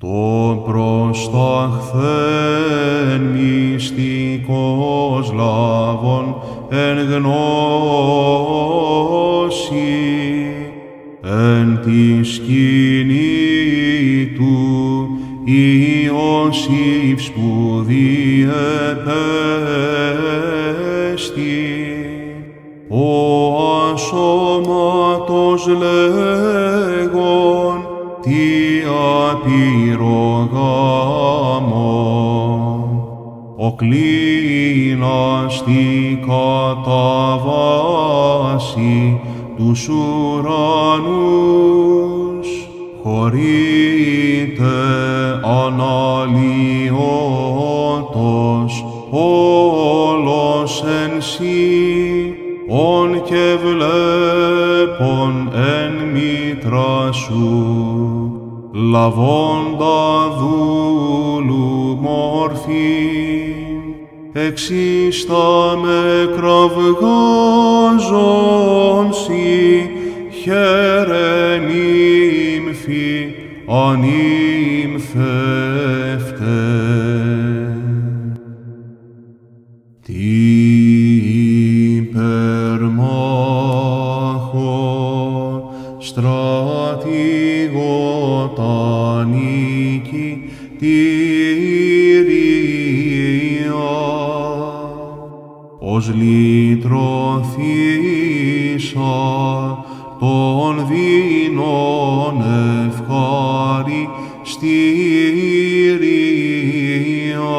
Το προσταχθέν μυστικός λάβων εν γνώση, εν τη σκηνή του Ιωσήφ σπουδή επέστη, ο ασώματος λέγον τι απειρογάμων, ο κλίνας τη καταβάση τους ουρανούς, χωρείται αναλυότος όλος εν σύ, ον και βλέπον εν μήτρα σου, λαβώντα δούλου μορφή, εξίστα με κραυγάζον σοι, χαίρεν ύμφη ανήμφευτε. Τι υπερμάχο στρατηγό τα νίκη τηρία, ως λυτρωθήσα των δεινών ευχαριστήρια,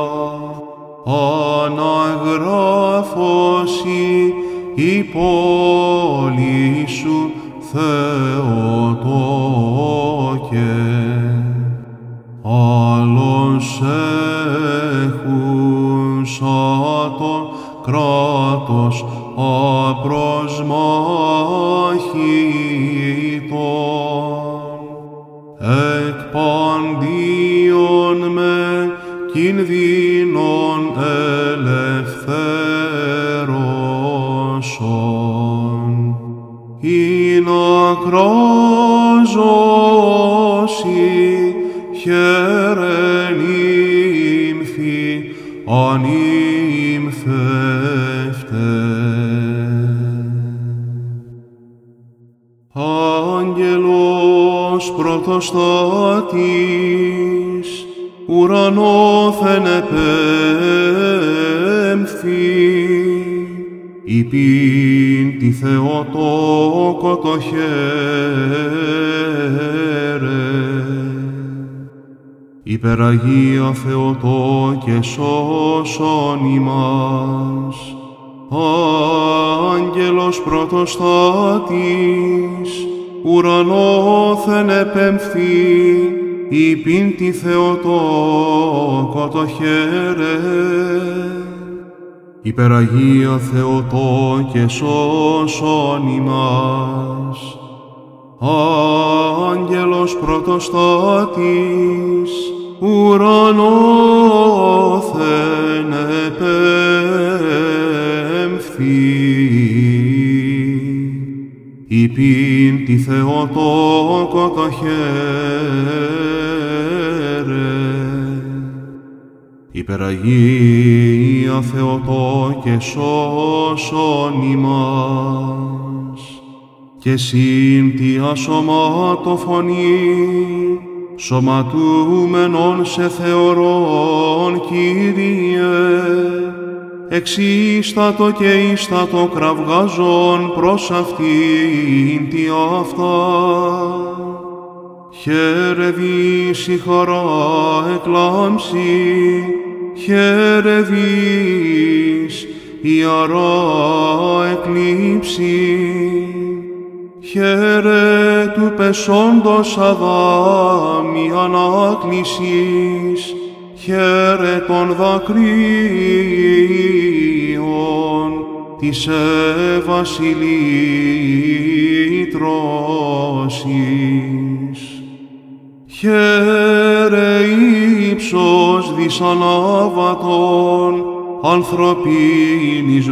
αναγράφωση η πόλη σου Θεοτόκε, άλλος έχουσα το κράτος απροσμάχητον, εκ παντίον με κινδύνων ελευθέρωσον, ή να κράζωσι χαίρεν ύμφη ανήμφευτε. Άγγελος πρωτοστάτης ουρανόθεν επέμφθη, υπήν τη Θεοτόκο το χαίρε. Υπεραγία Θεοτόκε σώσον ημάς, Άγγελος πρωτοστάτης ουρανόθεν επέμφθη, υπήν τη Θεοτόκο το χαίρε. Υπεραγία Θεοτόκε σώσον ημάς, Άγγελος πρωτοστάτης ουρανόθεν επέμφθη, υπήν τη Θεοτόκο το χαίρε. Υπεραγία Θεοτόκε σώσον ημάς, και συν τη ασωμάτοφωνή σωματούμενον σε θεωρών, Κύριε, εξίστατο και ίστατο κραυγάζον προς αυτήν τη αυτά. Χαίρε δις η χαρά εκλάμψει, χαίρε δις η αρά εκλείψει, χαίρε του πεσόντος Αδάμ η ανάκλησης, χαίρε των δακρύων της Εύας η λύτρωσης. Χαίρε ύψος δυσανάβατον ανθρωπίνης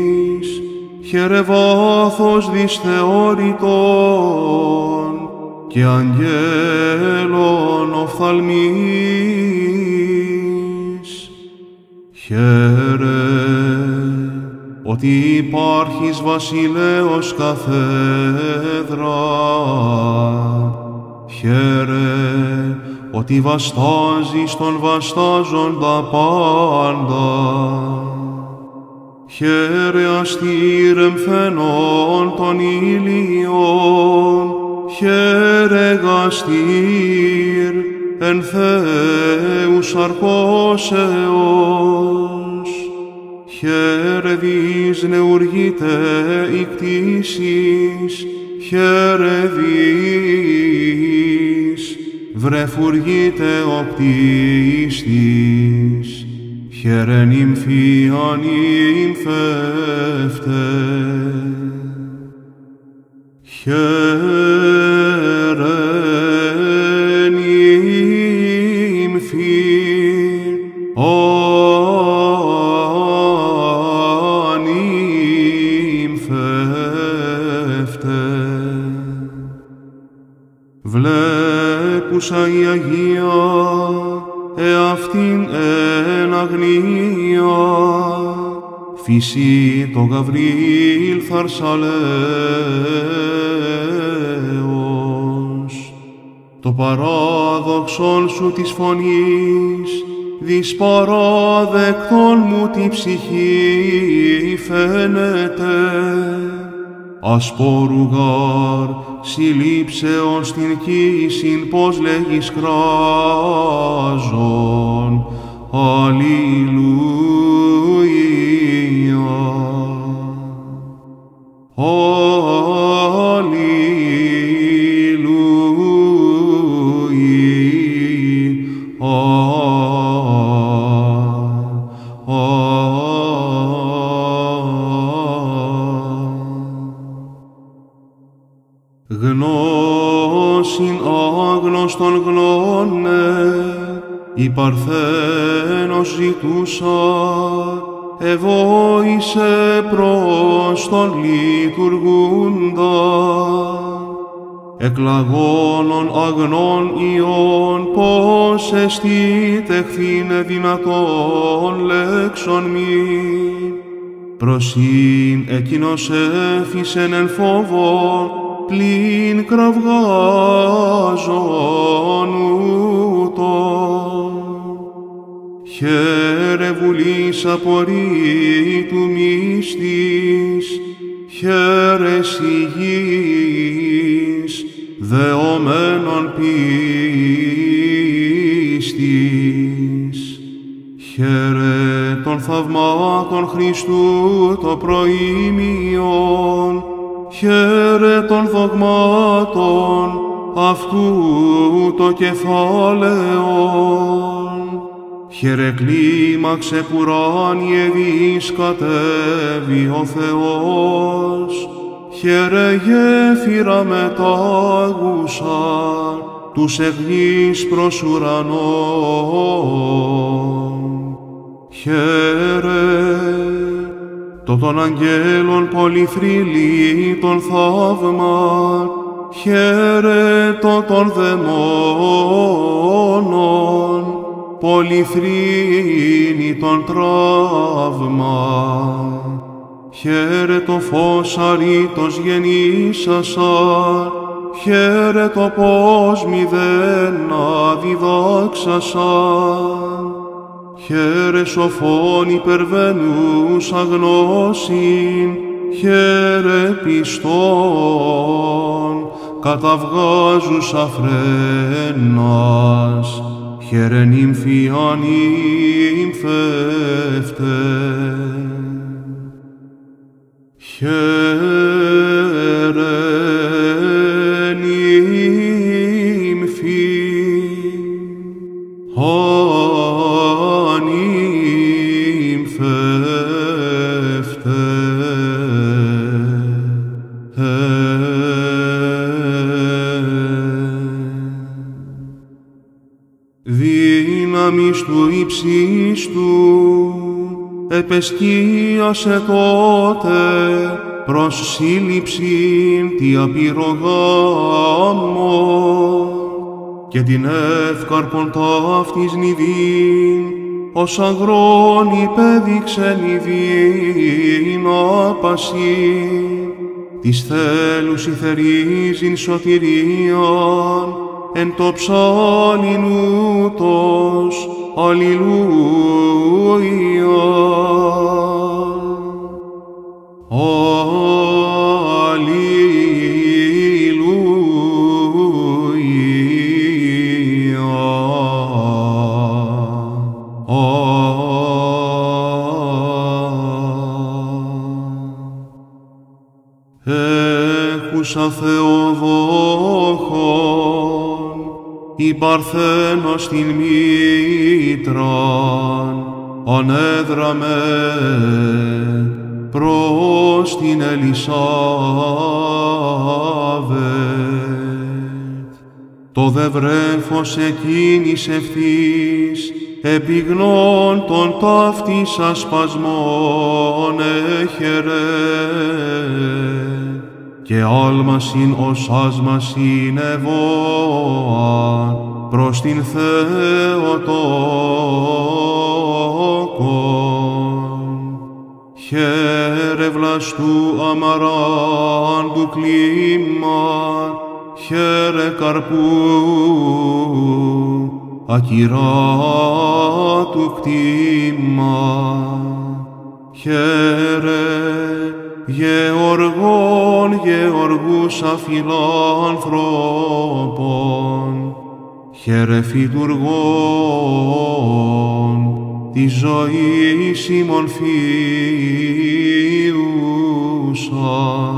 λογισμής, χαίρε βάθος δυσθεώρητον και αγγέλων οφθαλμής. Χαίρε, ότι υπάρχεις βασιλέος καθέδρα. Χαίρε, ότι βαστάζεις τον βαστάζοντα πάντα. Χαίρε αστήρ εμφαινών των ήλιων, χαίρε γαστήρ εν Θεούς αρκώσεως. Χαίρε δις νεουργείτε η κτήσεις, χαίρε δις βρεφουργείτε ο πτίστης. Χαίρε νυμφία νυμφεύτε. Χαίρε νυμφή ανυμφεύτε. Βλέπουσα η Αγία εαυτήν εν αγνία, φύση το Γαβρίλ θαρσαλέος. Το παράδοξον σου της φωνής, δις παράδεκτον μου τη ψυχή φαίνεται. Ασπόρουγαρ συλλήψεων στην κοίσιν, πως λέγεις κράζον. Αλληλούια. Γνώσιν άγνωστον γνώνε, η Παρθένος ζητούσα, εβόησε προς τον λειτουργούντα. Εκλαγώνων αγνών ιών, πως εστί τεχθήνε δυνατόν λέξον μην. Προσήν εκείνος έφυσεν εν φόβον, πλην κραυγάζον ούτων. Χαίρε βουλής απορρίτου μύστης, χαίρε σιγής δεωμένων πίστης. Χαίρε των θαυμάτων Χριστού το προήμιον, χαίρε των δογμάτων αυτού το κεφάλαιον. Χαίρε κλίμαξε πουράνιε δις κατέβη ο Θεός, χαίρε γέφυρα μετάγουσα τους εγγύς προς ουρανόν. Χαίρε των αγγέλων πολυθρυλή των θαύμα, χαίρε των δαιμόνων πολυθρήνη των τραύμα. Χαίρε το φως αρήτως γεννήσασαν, χαίρε το πως μηδένα διδάξασαν. Χαίρε σοφόν υπερβαίνους αγνώσιν, χαίρε πιστόν καταβγάζους αφρένας. Χαίρε νυμφία νυμφεύτε. Χαίρε νυμφή ανυμφεύτε. Δύναμις του ύψιστου επεσκίασε τότε προς σύλληψην τι απειρογάμων, και την εύκαρπον ταύτης νηδήν, ως αγρόν υπέδειξεν ηδήν άπαση, της θέλουσι θερίζειν σωτηρίαν, εν το ψάλιν ούτως, αλληλούια. Έχουσα Θεοδόχον, η Παρθένος την μήτραν, ανέδραμε προς την Ελισάβετ. Το δε βρέφος εκείνης ευθύς, επιγνών των ταύτης ασπασμών έχερε, και άλμασιν ως άσμασιν ευώαν προς την Θεοτόκον. Χαίρε βλαστού αμαράντου κλίμμα, χαίρε καρπού ακυράτου κτήμα, χαίρε γεωργών γεωργούσα φιλάνθρωπων, χαίρε φυτουργών της ζωής ημών φίουσα,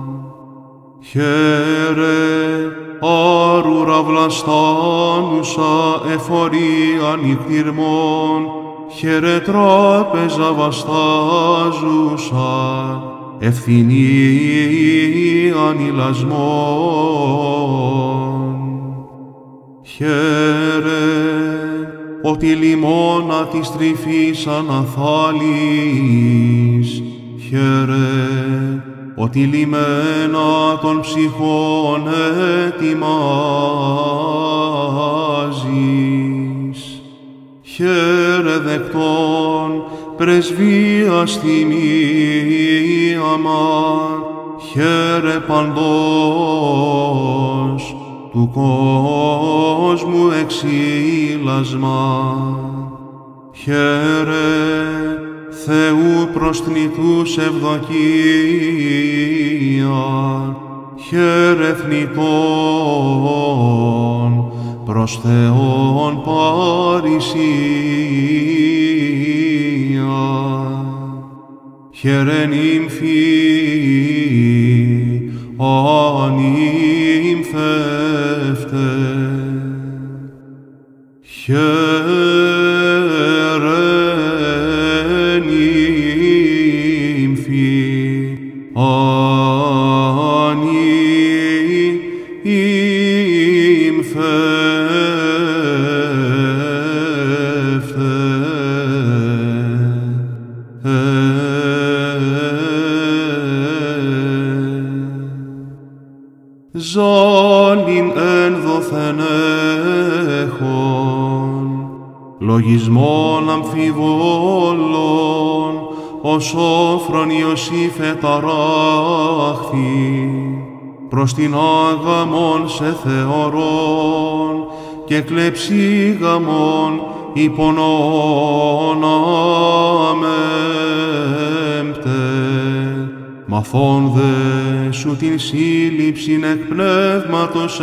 χαίρε άρουρα βλαστάνουσα εφορία νυχτηρμών, χαίρε τράπεζα βαστάζουσα, ευθυνή ανηλασμών. Χαίρε ότι λιμώνα της τρυφής αναθάλης, χαίρε ότι λιμένα των ψυχών ετοιμάζεις. Χαίρε δεκτών πρεσβείας τιμία μας, χαίρε παντός του κόσμου εξήλασμα. Χαίρε Θεού προστνητούς ευδοκία, χαίρε θνητών προς Θεόν παρησία. Χαίρε νύμφη ανύμφευτε, χαίρε νύμφη ζάλιν ένδοθεν έχων, λογισμόν αμφιβόλων, ως όφρον Ιωσήφ εταράχθη, προς την άγαμον σε θεωρών, και κλεψίγαμον υπονών αμέμπτε. Μαθών δε σου την σύλληψην εκ Πνεύματος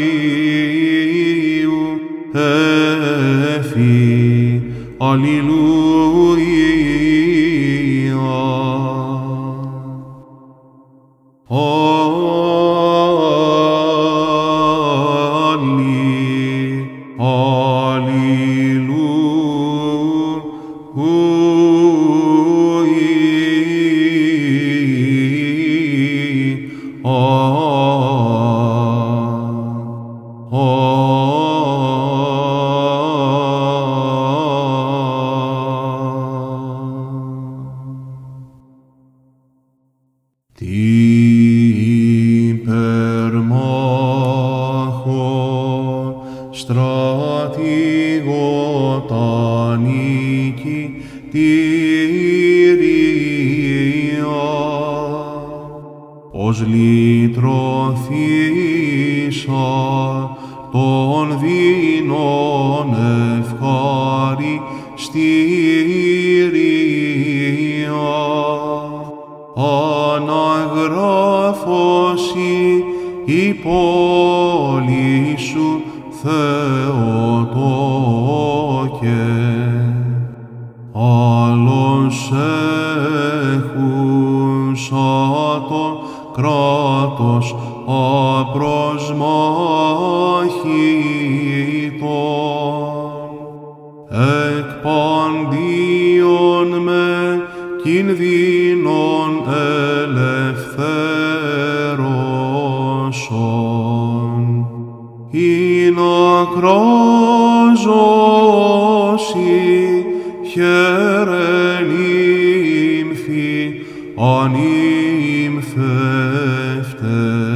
Αγίου, έφη, αλληλούια. Τι στρατηγότα νικητήρια, ως λυτρωθήσα των δεινών ευχαριστήρια, αναγράφωση η πόλη σου Θεοτόκε, άλλος έχουσα το κράτος απροσμάχητον, εκπαντίον με κινδύνων ελευθέρωσον, ειν ακράζωση χαίρεν ύμφη ανήμφευτε.